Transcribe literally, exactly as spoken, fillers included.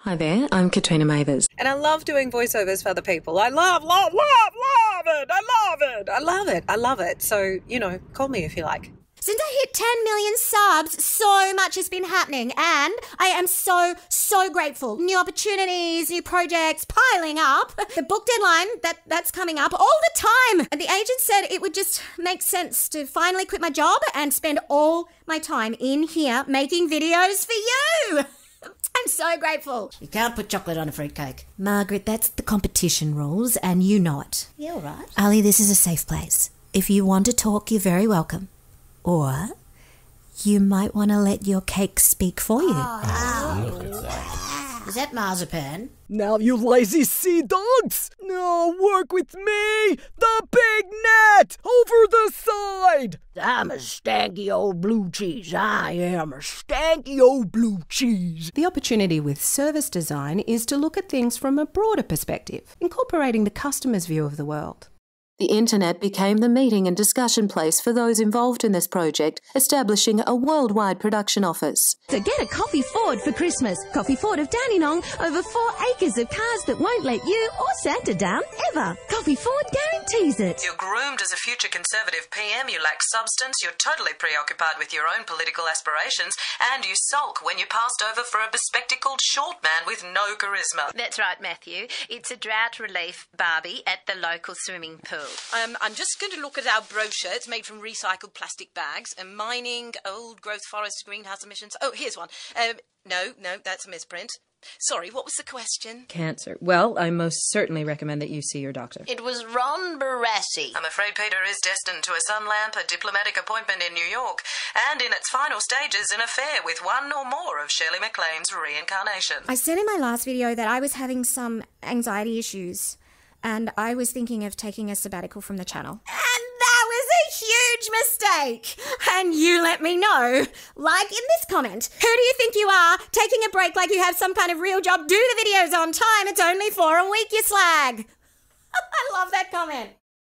Hi there, I'm Katrina Mathers. And I love doing voiceovers for other people. I love, love, love, love it. I love it. I love it. I love it. So, you know, call me if you like. Since I hit ten million subs, so much has been happening, and I am so, so grateful. New opportunities, new projects piling up. The book deadline, that, that's coming up all the time. And the agent said it would just make sense to finally quit my job and spend all my time in here making videos for you. I'm so grateful. You can't put chocolate on a fruitcake. Margaret, that's the competition rules, and you know it. Yeah, all right. Ali, this is a safe place. If you want to talk, you're very welcome. Or you might want to let your cake speak for you. Oh, look at that. Is that marzipan? Now, you lazy sea dogs! No, work with me! The big net! Over the side! I'm a stanky old blue cheese. I am a stanky old blue cheese. The opportunity with service design is to look at things from a broader perspective, incorporating the customer's view of the world. The internet became the meeting and discussion place for those involved in this project, establishing a worldwide production office. So get a Coffee Ford for Christmas. Coffee Ford of Dandenong, over four acres of cars that won't let you or Santa down ever. Coffee Ford guarantees it. You're groomed as a future Conservative P M, you lack substance, you're totally preoccupied with your own political aspirations, and you sulk when you're passed over for a bespectacled short man with no charisma. That's right, Matthew. It's a drought relief Barbie at the local swimming pool. Um, I'm just going to look at our brochure. It's made from recycled plastic bags. And mining, old growth forests, greenhouse emissions. Oh, here's one. Um, no, no, that's a misprint. Sorry, what was the question? Cancer. Well, I most certainly recommend that you see your doctor. It was Ron Barassi. I'm afraid Peter is destined to a sun lamp, a diplomatic appointment in New York, and in its final stages, an affair with one or more of Shirley MacLaine's reincarnation. I said in my last video that I was having some anxiety issues, and I was thinking of taking a sabbatical from the channel. And that was a huge mistake! And you let me know. Like in this comment. Who do you think you are? Taking a break like you have some kind of real job. Do the videos on time. It's only for a week, you slag. I love that comment.